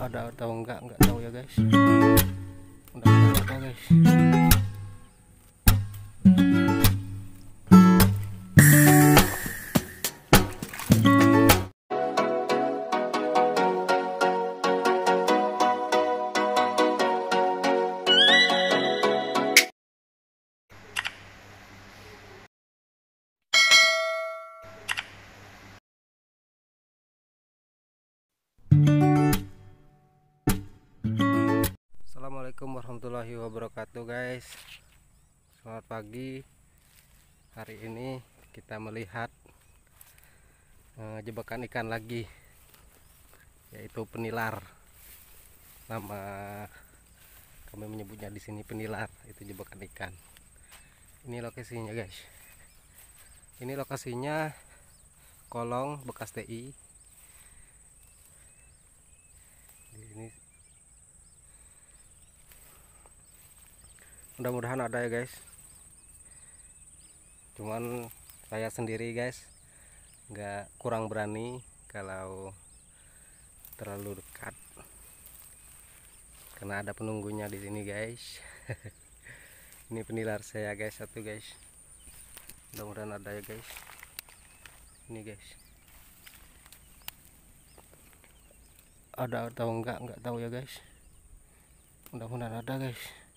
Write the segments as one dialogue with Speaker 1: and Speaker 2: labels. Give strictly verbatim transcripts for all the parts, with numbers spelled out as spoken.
Speaker 1: ada atau enggak enggak tahu ya guys. Mudah-mudahan ada guys. Assalamualaikum warahmatullahi wabarakatuh guys. Selamat pagi. Hari ini kita melihat eh, jebakan ikan lagi, yaitu penilar. Nama kami menyebutnya di sini penilar, itu jebakan ikan. Ini lokasinya guys. Ini lokasinya kolong bekas T I. Di sini mudah-mudahan ada ya guys. Cuman saya sendiri guys nggak kurang berani kalau terlalu dekat karena ada penunggunya di sini guys. Ini penilar saya guys, satu guys. Mudah-mudahan ada ya guys. Ini guys, ada atau enggak enggak tahu ya guys. Mudah-mudahan ada guys.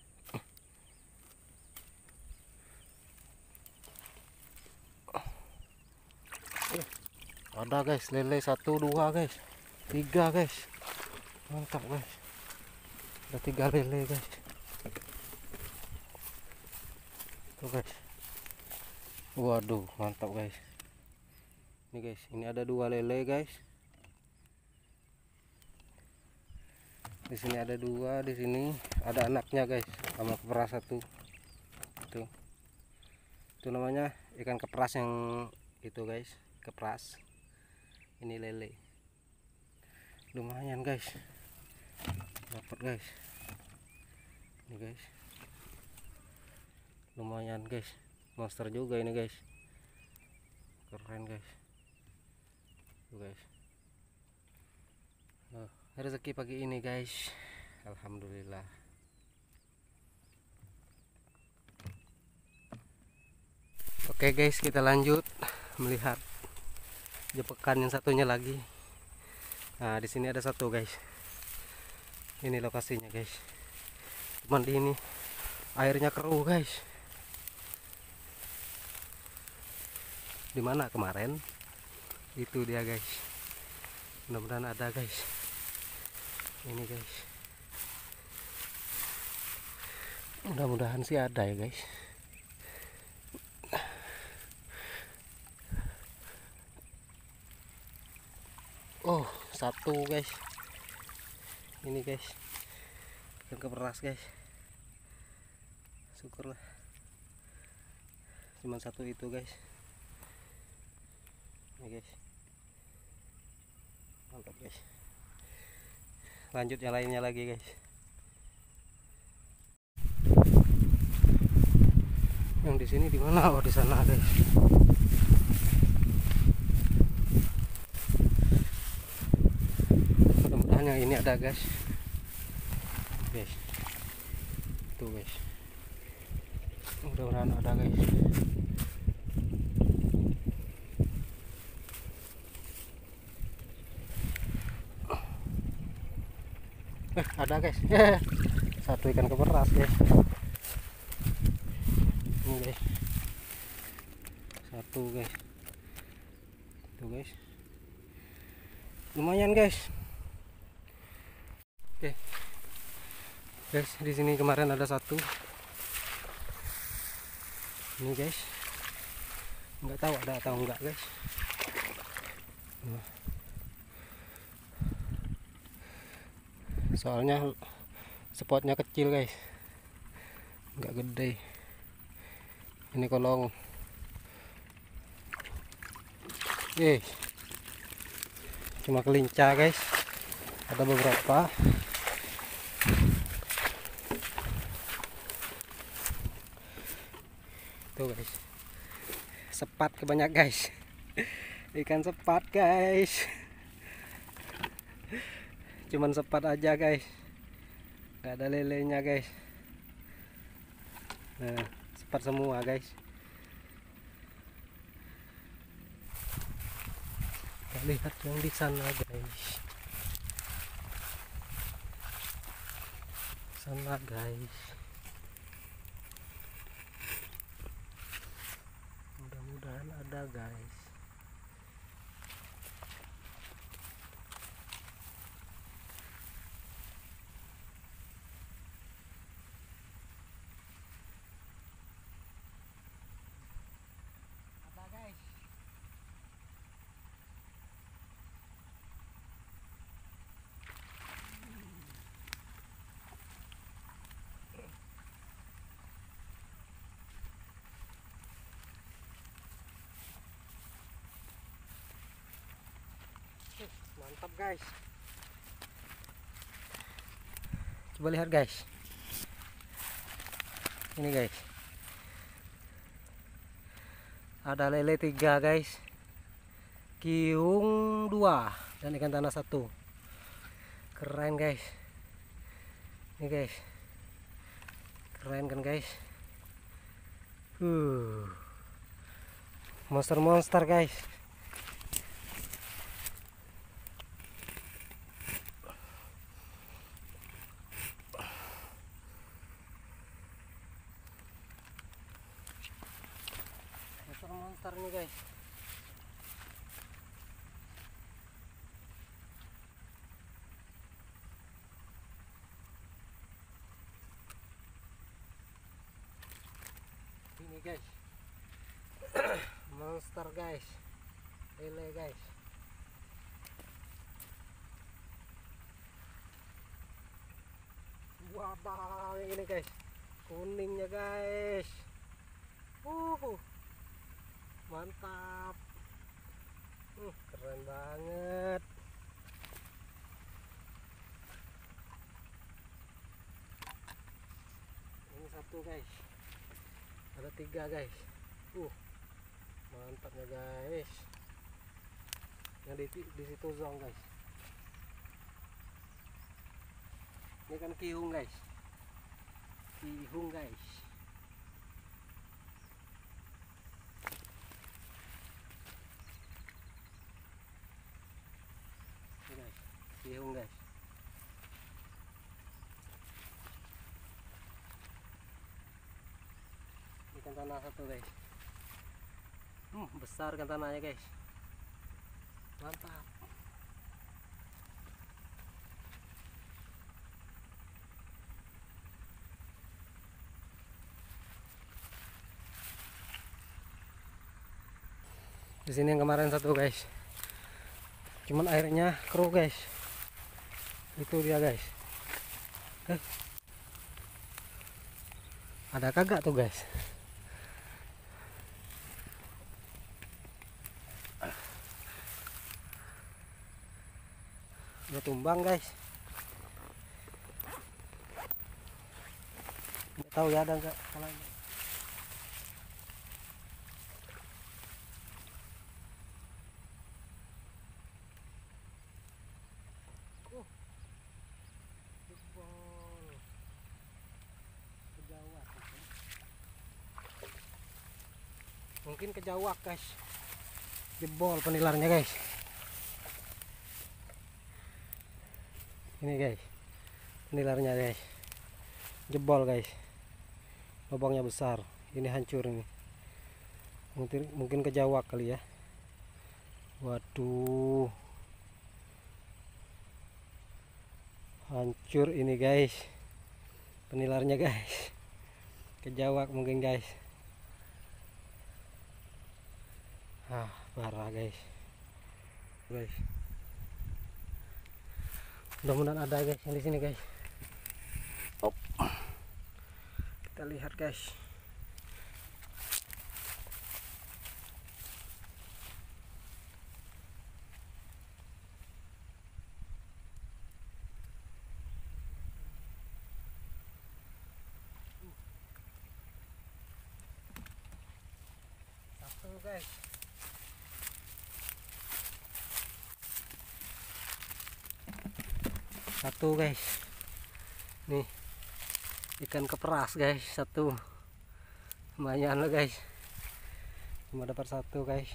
Speaker 1: Ada guys, lele satu dua guys, tiga guys, mantap guys. Ada tiga lele guys. Tuh guys, waduh mantap guys. Ini guys, ini ada dua lele guys. Di sini ada dua, di sini ada anaknya guys, sama keperas satu. Itu, itu namanya ikan keperas yang itu guys, keperas. Ini lele, lumayan guys, dapat guys. Ini guys, lumayan guys, monster juga ini guys, keren guys. Tuh guys, oh, rezeki pagi ini guys, alhamdulillah. Oke guys, kita lanjut melihat jebakan yang satunya lagi. Nah, di sini ada satu guys. Ini lokasinya guys. Cuman di ini airnya keruh guys. Di mana kemarin? Itu dia guys. Mudah-mudahan ada guys. Ini guys. Mudah-mudahan sih ada ya guys. Oh, satu guys. Ini guys, ikan keperas guys. Syukurlah cuman satu itu guys. Ini guys, mantap guys. Lanjut yang lainnya lagi guys. Yang di sini di mana? Oh, di sana guys. Yang ini ada guys, guys, tuh guys, mudah-mudahan ada guys. Eh, ada guys, satu ikan keperas guys. Ini guys, satu guys, tuh guys, lumayan guys. Oke guys, di sini kemarin ada satu. Ini guys, nggak tahu ada atau enggak guys. Nah, soalnya spotnya kecil guys, nggak gede. Ini kolong. Eh, cuma kelincah guys. Ada beberapa. Tuh guys, sepat kebanyak guys. Ikan sepat guys. cuman sepat aja guys, nggak ada lelenya guys. Nah, sepat semua guys. Kita lihat yang di sana guys, sana guys. Mudah-mudahan ada guys. Ada guys. Mantap guys. Coba lihat guys. Ini guys. Ada lele tiga guys. Kiung dua dan ikan tanah satu. Keren guys. Ini guys. Keren kan guys. Uh. Monster-monster guys. Monster nih guys. Ini guys. Monster guys. Lele guys. Wah, ini guys. Kuningnya guys. Uh. Mantap. uh, Keren banget. Ini satu guys. Ada tiga guys. uh Mantapnya guys. Yang di, di situ zong guys. Ini kan kiung guys. Kiung guys. Kiung guys. Ikan tanah satu guys. Hmm, besar kan tanahnya guys. Mantap. Di sini yang kemarin satu guys. Cuman airnya keruh guys. Itu dia guys. Eh. Ada kagak tuh guys? Udah tumbang guys. Nggak tahu ya ada nggak kalau ini. Oh. Jebol. Kejawak. Mungkin kejawak guys. Jebol penilarnya guys. Ini guys. Penilarnya guys. Jebol guys. Lubangnya besar. Ini hancur ini. Mungkin mungkin kejawak kali ya. Waduh. Hancur ini guys. Penilarnya guys. Kejawak mungkin guys. Ah, parah guys. Guys. Mudah-mudahan ada guys yang di sini guys. Oh. Kita lihat guys. Satu guys. satu guys. Nih ikan keperas guys, satu. Lumayan loh guys, cuma dapat satu guys.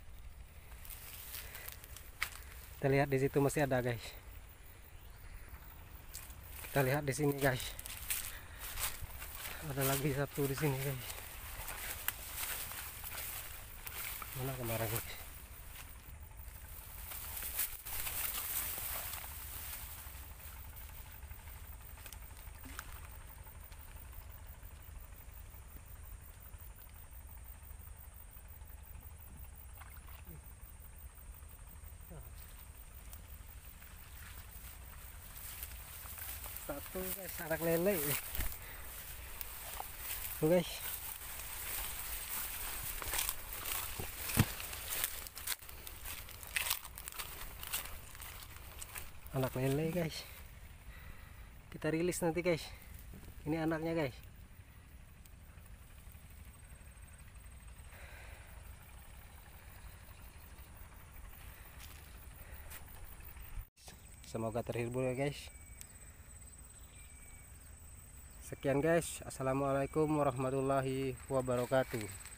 Speaker 1: Kita lihat di situ masih ada guys. Kita lihat di sini guys, ada lagi satu di sini guys. Mana kemarin guys? Satu guys, anak lele tuh guys. Anak lele guys, kita rilis nanti guys. Ini anaknya guys. Semoga terhibur ya guys. Sekian guys, assalamualaikum warahmatullahi wabarakatuh.